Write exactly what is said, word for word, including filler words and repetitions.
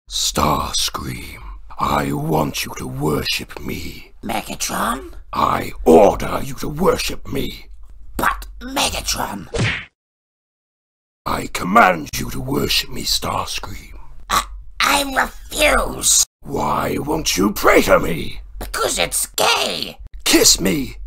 Starscream, I want you to worship me. Megatron? I order you to worship me. But, Megatron... I command you to worship me, Starscream. I... I refuse! Why won't you pray to me? Because it's gay! Kiss me!